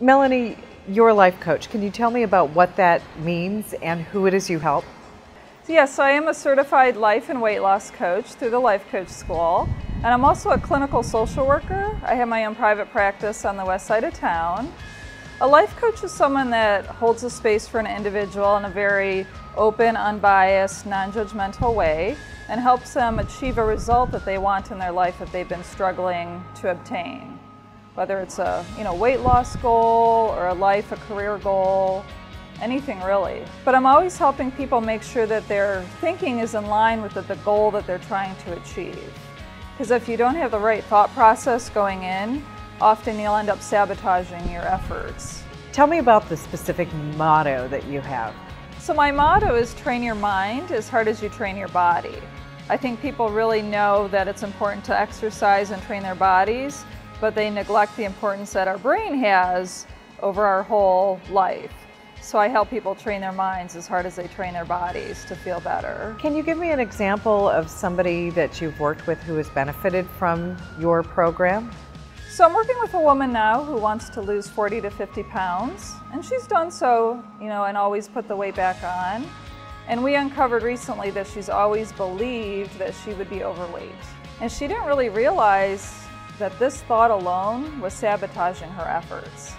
Melanie, you're a life coach. Can you tell me about what that means and who it is you help? Yes, I am a certified life and weight loss coach through the Life Coach School, and I'm also a clinical social worker. I have my own private practice on the west side of town. A life coach is someone that holds a space for an individual in a very open, unbiased, non-judgmental way and helps them achieve a result that they want in their life that they've been struggling to obtain. Whether it's a weight loss goal or a career goal, anything really. But I'm always helping people make sure that their thinking is in line with the goal that they're trying to achieve. Because if you don't have the right thought process going in, often you'll end up sabotaging your efforts. Tell me about the specific motto that you have. So my motto is train your mind as hard as you train your body. I think people really know that it's important to exercise and train their bodies, but they neglect the importance that our brain has over our whole life. So I help people train their minds as hard as they train their bodies to feel better. Can you give me an example of somebody that you've worked with who has benefited from your program? So I'm working with a woman now who wants to lose 40 to 50 pounds, and she's done so, and always put the weight back on. And we uncovered recently that she's always believed that she would be overweight. And she didn't really realize that this thought alone was sabotaging her efforts.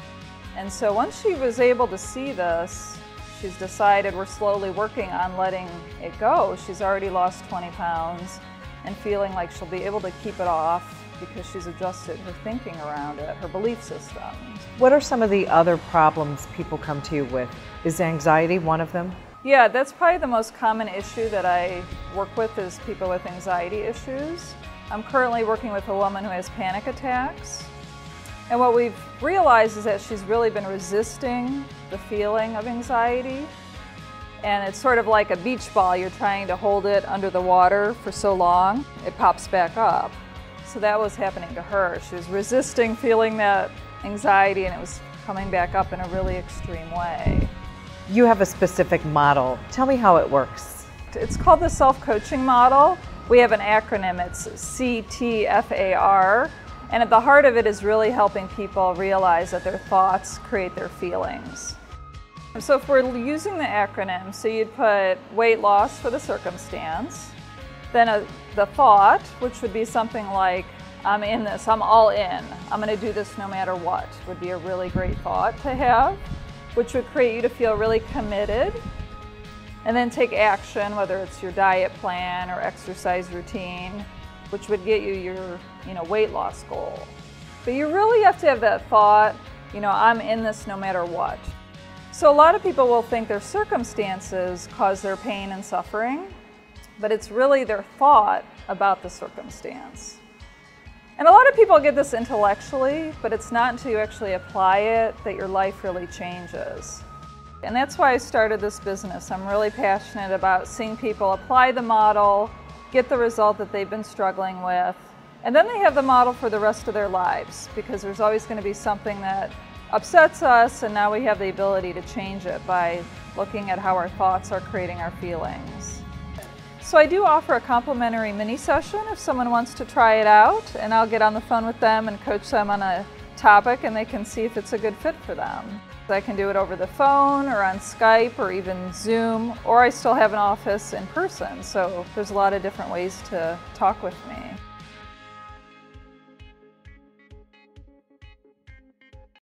And so once she was able to see this, she's decided we're slowly working on letting it go. She's already lost 20 pounds and feeling like she'll be able to keep it off because she's adjusted her thinking around it, her belief system. What are some of the other problems people come to you with? Is anxiety one of them? Yeah, that's probably the most common issue that I work with is people with anxiety issues. I'm currently working with a woman who has panic attacks. And what we've realized is that she's really been resisting the feeling of anxiety. And it's sort of like a beach ball. You're trying to hold it under the water for so long, it pops back up. So that was happening to her. She was resisting feeling that anxiety and it was coming back up in a really extreme way. You have a specific model. Tell me how it works. It's called the self-coaching model. We have an acronym, it's CTFAR. And at the heart of it is really helping people realize that their thoughts create their feelings. So if we're using the acronym, so you'd put weight loss for the circumstance, then the thought, which would be something like, I'm in this, I'm all in, I'm going to do this no matter what, would be a really great thought to have, which would create you to feel really committed. And then take action, whether it's your diet plan or exercise routine, which would get you your weight loss goal. But you really have to have that thought, I'm in this no matter what. So a lot of people will think their circumstances cause their pain and suffering, but it's really their thought about the circumstance. And a lot of people get this intellectually, but it's not until you actually apply it that your life really changes. And that's why I started this business. I'm really passionate about seeing people apply the model, get the result that they've been struggling with, and then they have the model for the rest of their lives, because there's always going to be something that upsets us, and now we have the ability to change it by looking at how our thoughts are creating our feelings. So I do offer a complimentary mini session if someone wants to try it out, and I'll get on the phone with them and coach them on a topic, and they can see if it's a good fit for them. I can do it over the phone or on Skype or even Zoom, or I still have an office in person, so there's a lot of different ways to talk with me.